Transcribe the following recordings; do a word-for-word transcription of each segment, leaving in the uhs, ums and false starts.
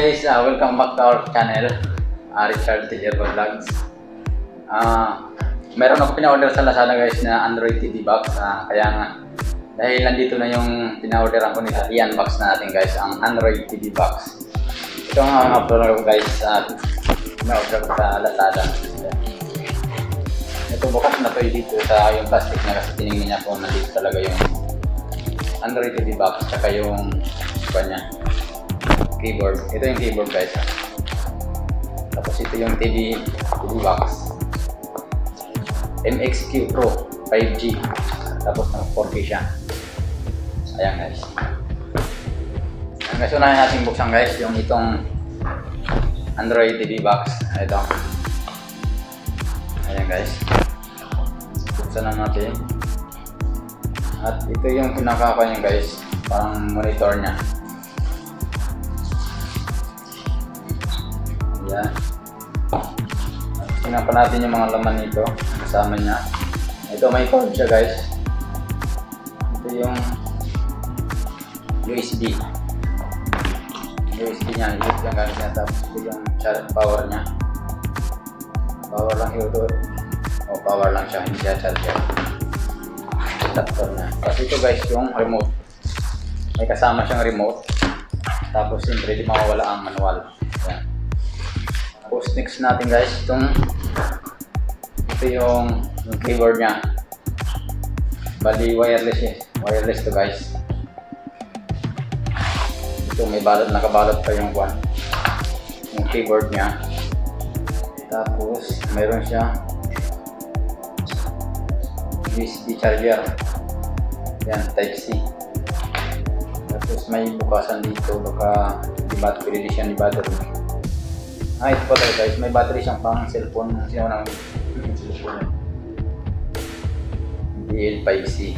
guys, uh, welcome back to our channel, uh, Richard Tillero Vlogs. Uh, meron ako pina-order sa Lazada guys na Android T V box. Uh, kaya nga, dahil nandito na yung pina-orderan ko nila, i unbox natin guys ang Android T V box. Ito ang upload ko guys, uh, pina-order ko sa Lazada. Ito bukas na to dito sa yung plastic niya kasi tinignan niya kung nandito talaga yung Android T V box tsaka yung kanya keyboard. Ito yung keyboard guys. Tapos ito yung T V T V box M X Q Pro five G. Tapos ng four K siya. Ayan guys. Ayan guys, unahin natin buksan guys yung itong Android T V box. Ito. Ayan guys. Buksan na natin. At ito yung pinaka niya guys, parang monitor niya. Ayan. Tingnan pa natin yung mga laman nito kasama niya. Ito may cord siya guys. Ito yung U S B. U S B niya, U S B ang gamit niya. Tapos ito yung charge power niya. Power lang ito. O power lang siya, hindi siya charger. Adapter na. Tapos ito guys yung remote. May kasama siyang remote. Tapos siyempre di mawawala ang manual. Ayan. Tapos next natin guys itong ito yung, yung keyboard niya. Bali wireless eh. Wireless to guys. Ito may balot, nakabalot pa yung one. Yung keyboard niya. Tapos mayroon siya U S B charger. Yan, type C. Tapos may bukasan dito, baka di battery siya ni battery. Ah, ito pala guys, may battery siyang pang cellphone. Sino nang cellphone? D L five C.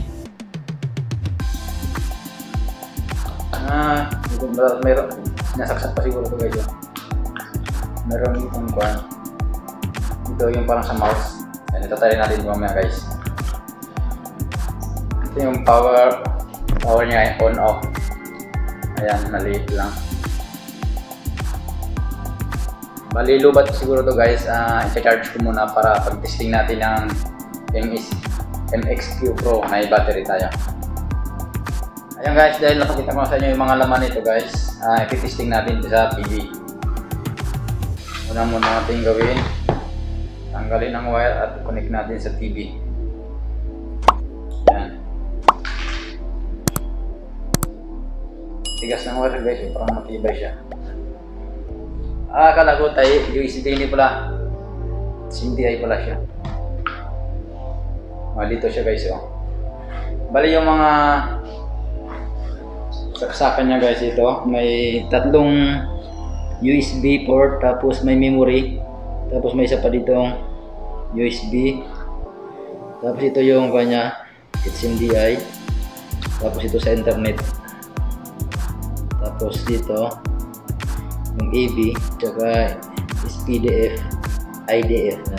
Ah, ito meron. Nasaksak pa siguro ito guys. Meron itong kuhan. Ito yung parang sa mouse. Yan, itatry natin mamaya guys. Ito yung power power niya on off. Ayan, maliit lang. Bali lubat siguro to guys. Uh, i-charge ko muna para pag-testing natin ng M X Q Pro. May battery tayo. Ayan guys, dahil nakakita ko sa inyo yung mga laman nito guys, uh, i-testing natin sa T V. Una muna natin gawin, tanggalin ang wire at connect natin sa T V. Tigas ng wire guys, parang matibay siya. Ah, akala ko tayo U S B, hindi pala S M D I pala siya. Ah, dito siya guys oh. Bali yung mga saksakan niya guys, ito may tatlong U S B port, tapos may memory, tapos may isa pa ditong U S B, tapos ito yung kanya S M D I, tapos ito sa internet. Tapos dito yung A V tsaka S P D F, I D F na.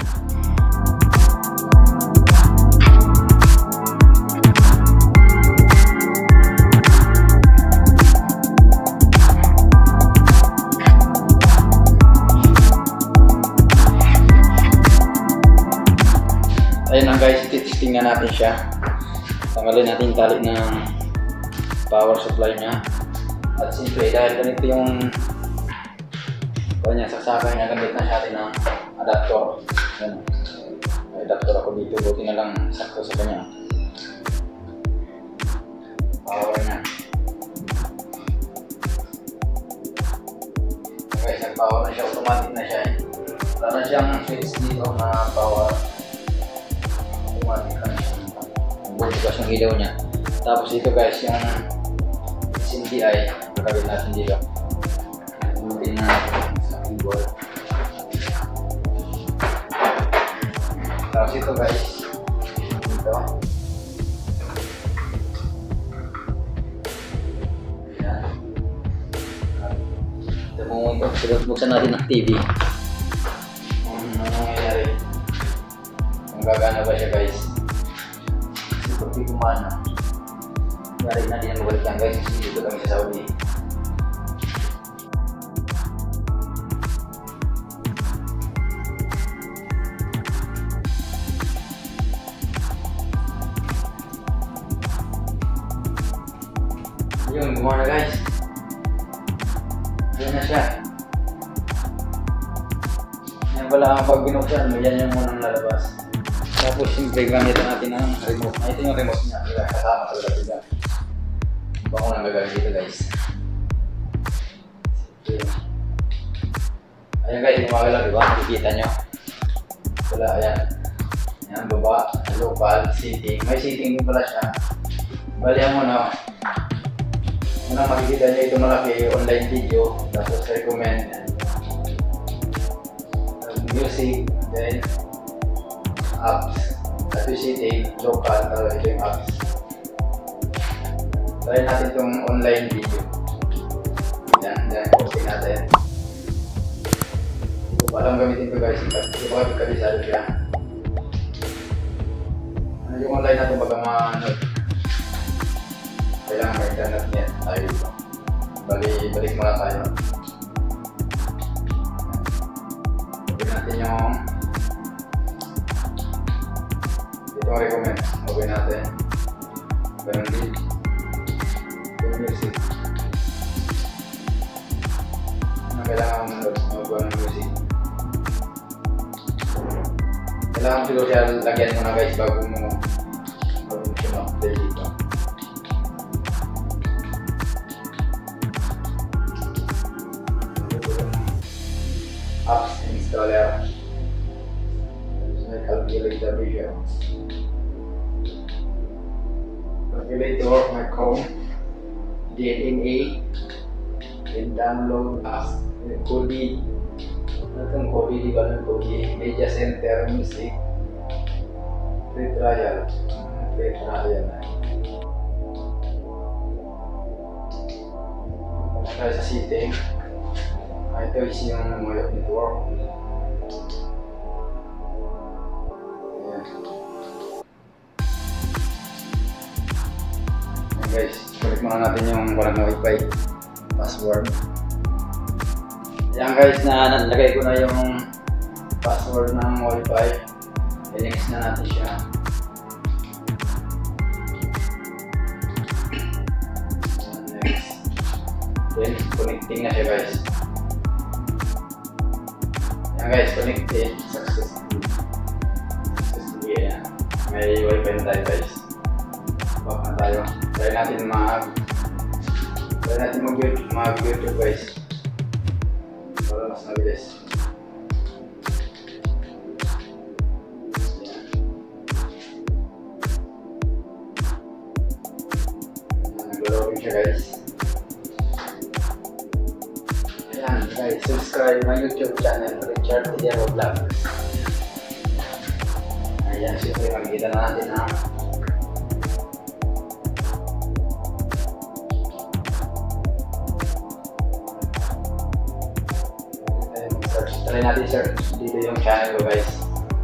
Ayun lang guys, testing na natin siya. Tanggalin natin yung tali ng power supply niya. At simple, dahil ganito yung kanya saksakan niya, gamit na siya natin ng adapter. Yan. May adapter ako dito, buti na lang sakto sa kanya. Power niya. Okay, nag-power na siya, automatic na siya. Wala na siyang switch dito na power. Automatic na siya. Bukas yung ilaw niya. Tapos ito guys, yung S M D I, gagawin natin dito. Gamitin natin sa keyboard. Tapos ito guys, dito. Ayan. Ito mo ito, buksan natin ng T V. Ano nangyayari? Kung gagana ba siya guys? Ito di kumana. Yari na din ang mabalik yan guys, kasi dito kami sa Saudi. Ayun, gumawa na guys. Ayun na siya. Yan pala ang pag binuksan mo, yan yung munang lalabas. Tapos siyempre gamitin natin ang remote. Ito yung remote niya. Diba? Kasama talaga diba? Ba ko nang gagawin dito guys. Okay. Ayan guys, gumagalaw diba? Nakikita nyo. Wala, ayan. Ayan, baba, local, seating. May seating din pala siya. Bali ang muna. Unang makikita nyo ito malaki, online video. Tapos recommend. Music, then apps. At yung seating, local, talaga ito yung apps. Try natin itong online video. Yan, yan, posting natin. Hindi ko pa alam gamitin ito guys. Hindi ko pa kabisado siya. Ano yung online natin baga ma-note? Kailangan may internet net tayo dito. Bali, balik muna tayo. Gawin natin yung ito ang recommend. Gawin natin. Ganun din. Yung music. Ano kailangan mo manood? Magawa ng music. Kailangan mo siguro siya lagyan mo na guys bago mo bago mo siya ma-play dito. Apps installer. So, may calculator video. Calculator, my Chrome, D N A, then download apps, Kodi, ano itong Kodi, di ba ng Kodi, Media Center, Music, free trial, free trial na. Kung tayo sa setting, ito is yung Mayo Network. Guys, balik muna natin yung walang wifi password. Ayan guys, na nalagay ko na yung password ng wifi. I-next na natin siya. Next. Then connecting na siya guys. Ayan guys, connected successfully. Successfully, ayan. May wifi na tayo guys. Back na tayo. Try natin mag Try natin mag-YouTube mag YouTube guys para mas mabilis. Nag-loading siya guys. Ayan guys, subscribe my YouTube channel, Richard Tidiaro Vlog. Ayan, siyempre makikita na natin ha. Try natin search dito yung channel ko guys.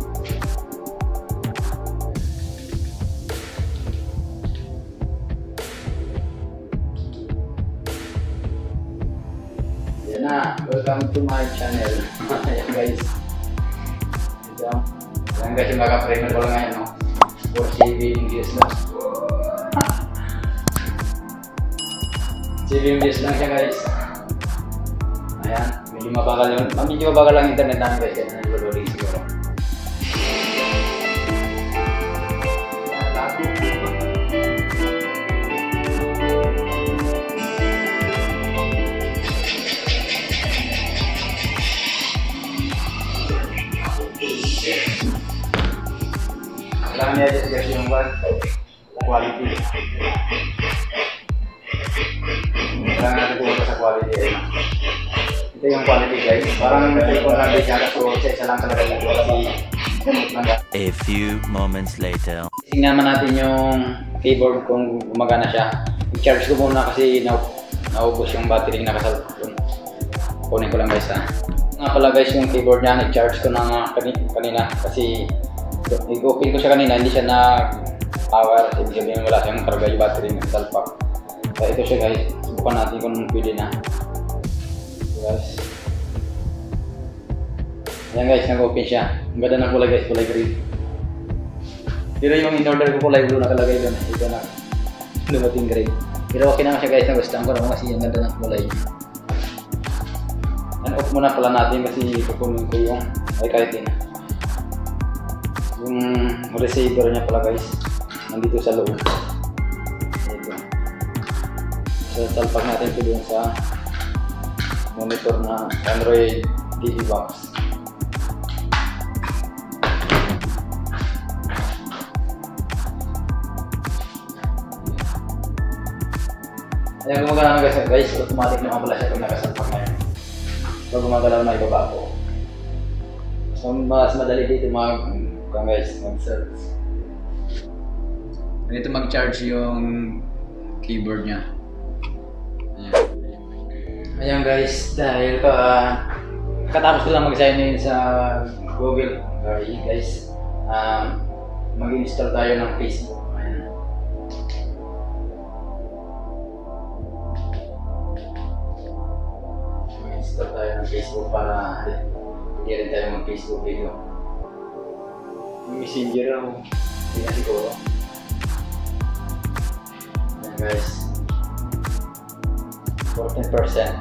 Yan na, welcome to my channel. Ayan guys. Ito. Ayan guys, yung kaka-primer ko lang ngayon no? For saving views lang. Saving views lang siya guys. Ayan. Medyo mabagal yun. Medyo mabagal lang internet namin guys. Kaya nag-loading siguro. Kailangan niya adjust guys yung quality. Kailangan natin pumunta sa quality. Ito yung quality guys. Parang cellphone lang din siya. So isa lang talaga yung quality. A few moments later. Tingnan naman natin yung keyboard kung gumagana siya. I-charge ko muna kasi na naubos yung battery na nakasalpon. Kunin ko lang guys ha. Nga pala guys yung keyboard niya. I-charge ko na kanina kasi i-open ko siya kanina. Hindi siya na power. Ibig sabihin wala siyang karga yung battery ng salpak. So ito siya guys. Subukan natin kung pwede na. Guys. Ayan guys, nag-open siya. Ang ganda ng kulay guys, kulay green. Pero yung in-order ko kulay blue nakalagay doon. Ito na, lumating green. Pero okay naman siya guys, nagustuhan ko naman kasi yung ganda ng kulay niya. And off muna pala natin kasi kukunin ko yung ay kahit din. Yung receiver niya pala guys, nandito sa loob. Ito. So salpak natin ito dun sa monitor na Android T V box. Ayan, gumagalaw na guys, guys, automatic naman pala siya pag nakasalpak na yun. So gumagalaw na ibaba ko. So mas madali dito mag, guys, mag-search. Dito mag-charge yung keyboard niya. Ayan. Ayan guys, dahil ka, katapos ko lang mag-sign in sa Google, okay, guys, um, mag-install tayo ng Facebook. Install tayo ng Facebook para hindi rin tayo mag-Facebook video. Yung messenger ako, hindi na siguro. Ayan guys, fourteen percent.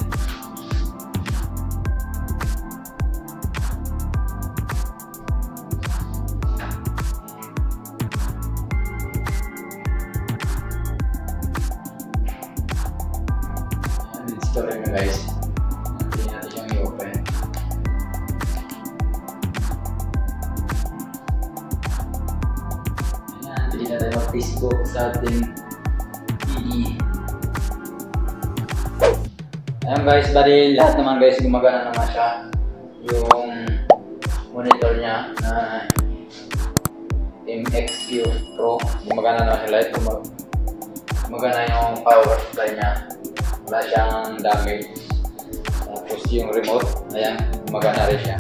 Ayan, install rin na guys. Hindi na tayo mag-Facebook sa ating T V. Ayan guys, bali lahat naman guys gumagana naman siya. Yung monitor niya na M X Q Pro, gumagana naman siya lahat. Gumagana yung power supply niya. Wala siyang damage. Tapos yung remote, ayan, gumagana rin siya.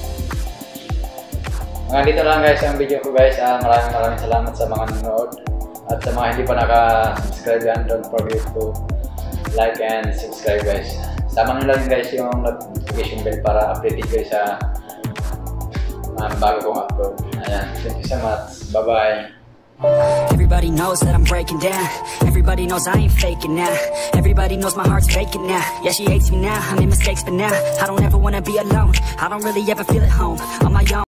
Hanggang dito lang guys ang video ko guys. Uh, maraming maraming salamat sa mga nanonood. At sa mga hindi pa naka-subscribe yan, don't forget to like and subscribe guys. Sama nyo lang guys yung notification bell para updated kayo sa um, bago kong upload. Ayan, thank you so much. Bye bye. Everybody knows that I'm breaking down. Everybody knows I ain't faking now. Everybody knows my heart's vacant now. Yeah, she hates me now. I made mistakes, but now I don't ever wanna be alone. I don't really ever feel at home on my own.